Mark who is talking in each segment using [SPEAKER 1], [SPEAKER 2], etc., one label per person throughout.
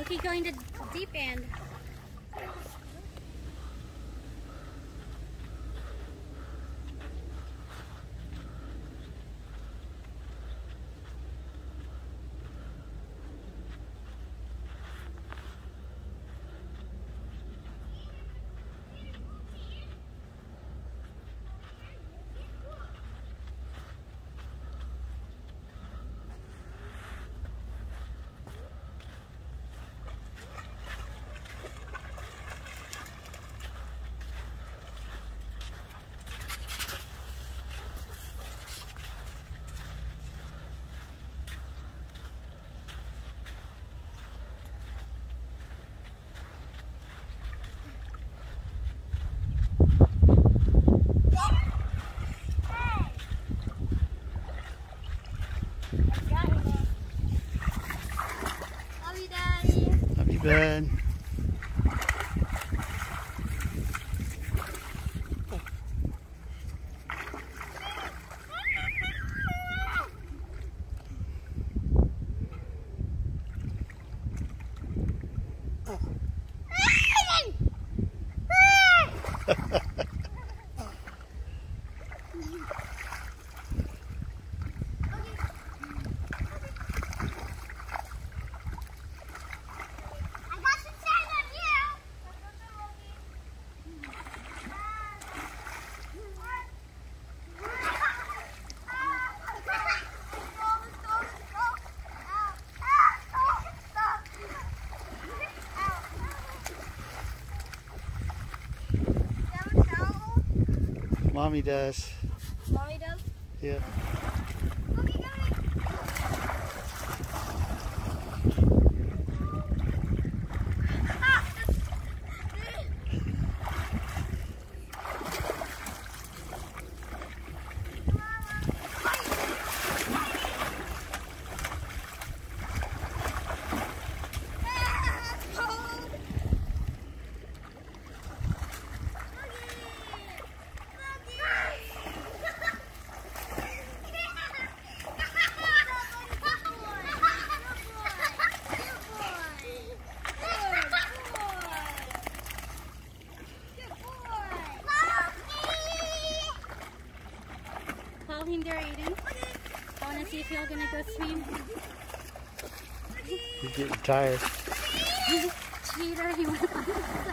[SPEAKER 1] Loki going to deep end.
[SPEAKER 2] Love you, bud. Mommy does.
[SPEAKER 1] Mommy does?
[SPEAKER 2] Yeah.
[SPEAKER 1] Call him there, Aiden. I want to see if you're gonna go swim.
[SPEAKER 2] He's getting tired.
[SPEAKER 1] Cheater, he wants to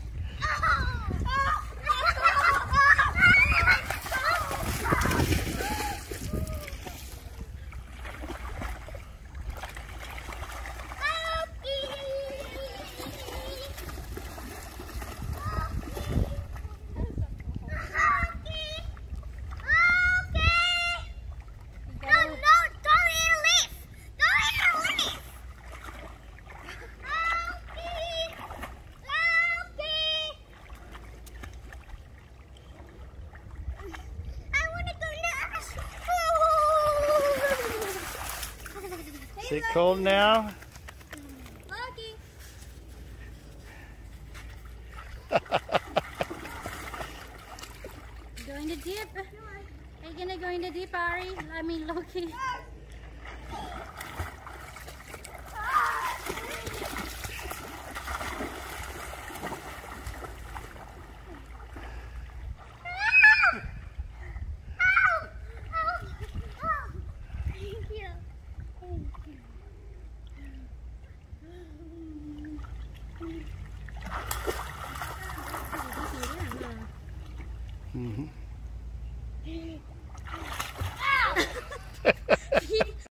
[SPEAKER 2] Is it cold now?
[SPEAKER 1] Loki. Going to dip. Are you gonna go in the deep, Ari? I mean, Loki.
[SPEAKER 2] Mm-hmm.